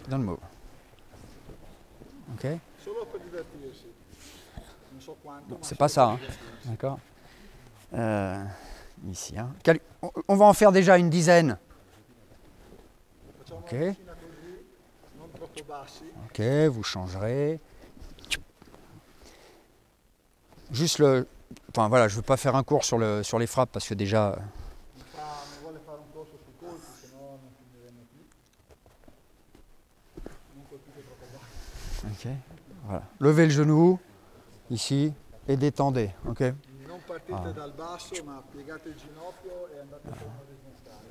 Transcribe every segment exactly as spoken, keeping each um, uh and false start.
don't move. Ok? Solo per divertirsi. Non so quanto. C'est pas ça, hein. D'accord? Euh, ici, hein. Quel- on- On va en faire déjà une dizaine. Facciamo Ok. una decina così, non troppo bassi. Ok, vous changerez. Juste le... Enfin voilà, je ne veux pas faire un cours sur, le, sur les frappes parce que déjà... Non fa- non vuole fare un corso sui colpi, se no non finiremo più. Non colpite troppo basso. Ok, voilà. Levez le genou, ici, et détendez. Ok. Quindi non partite Ah. dal basso, ma piegate il ginocchio e andate per una orizzontale.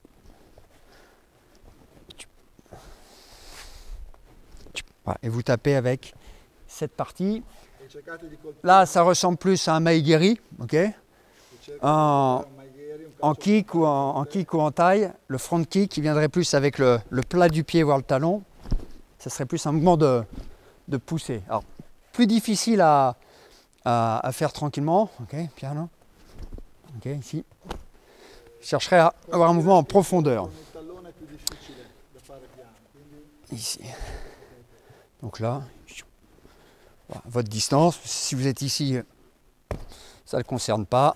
Voilà, et vous tapez avec cette partie. E cercate di colpire. Là, ça ressemble plus à un maïgiri, ok? E cercate En, di colpire un maighieri, un en calcio kick ou en, en kick ou en taille, le front kick qui viendrait plus avec le, le plat du pied, voire le talon. Ça serait plus un mouvement de, de poussée. Alors, plus difficile à, à, à faire tranquillement. Ok, piano. Ok, ici. Je chercherai à avoir un mouvement en profondeur. Con il tallone è più difficile da fare piano, quindi Ici. Donc là, voilà, votre distance. Si vous êtes ici, ça ne le concerne pas.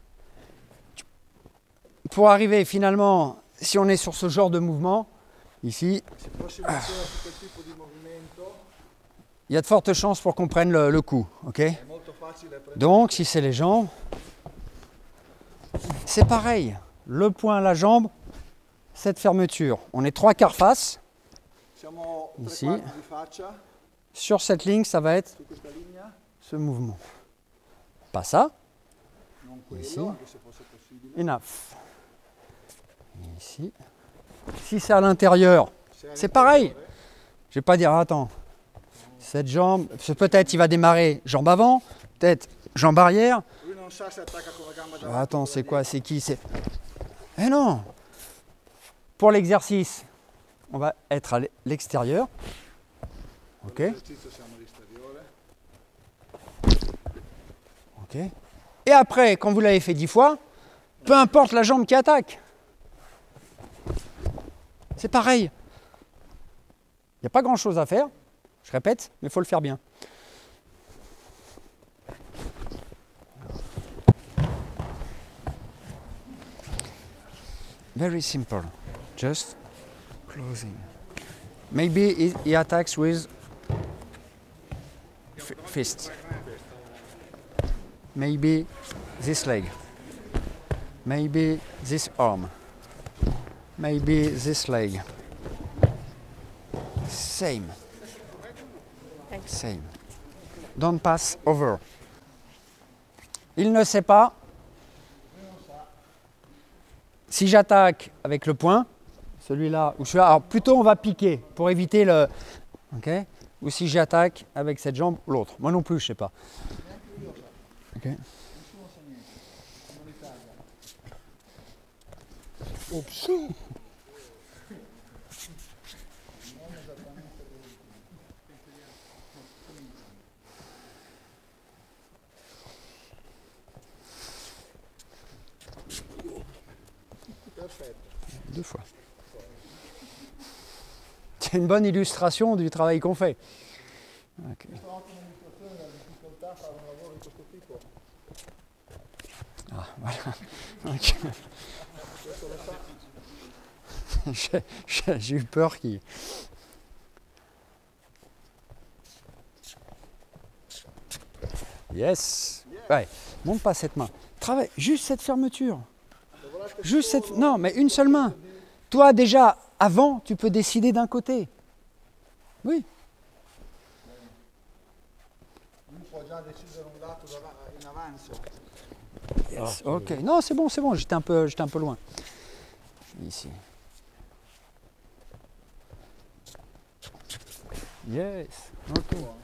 Pour arriver finalement, si on est sur ce genre de mouvement, ici, se fossi messo su quel tipo di movimento il y a de fortes chances pour qu'on prenne le, le coup. Ok? è molto facile prendere. Donc, si c'est les jambes, c'est pareil. Le poing, la jambe, cette fermeture. On est trois quarts face. Siamo tre Ici. quarti di faccia Sur cette ligne, ça va être su questa linea, ce mouvement. Pas ça. non quello, Ici. anche se fosse possibile. Enough. Ici. Si c'est à l'intérieur, Se è c'est pareil. all'interiore, Je vais pas dire, attends, cette jambe, parce que peut-être il va démarrer jambe avant, peut-être jambe arrière. lui non sa se attacca con la gamba davanti. Ah, attends, o c'est quella quoi, c'est qui, c'est... Eh non. Pour l'exercice, on va être à l'extérieur. dietro. Ok, Per l'esercizio siamo all'esteriore. ok. Et après, quand vous l'avez fait dix fois, peu importe la jambe qui attaque. C'est pareil. Il n'y a pas grand-chose à faire, je répète, mais il faut le faire bien. Very simple, just closing. Maybe he, he attacks with f- fist. Maybe this leg. Maybe this arm. Maybe this leg. Same. Same. Don't pass over. Il ne sait pas. Si j'attaque avec le poing, celui-là, ou celui-là, alors plutôt on va piquer pour éviter le. Ok. Ou si j'attaque avec cette jambe, l'autre. Moi non plus, je sais pas. Ok. Oups. Perfetto. Deux fois. C'est une bonne illustration du travail qu'on fait. Ok. Questa è un'ottima illustrazione della difficoltà a fare un lavoro di questo tipo. Ah, voilà. Ok. Questo lo sa. J'ai- J'ai j'ai eu peur qu'il... Yes. Ouais. Monte pas cette main. Travaille juste cette fermeture. Lavorate Juste cette... solo Non, mais une seule main. Toi, déjà, avant, tu peux décider d'un côté. Oui. Lui può già decidere un lato dava- in avanzo. Yes. Ok. Non, c'est bon, c'est bon. J'étais un peu, j'étais un peu loin. Ici. Yes. Ok.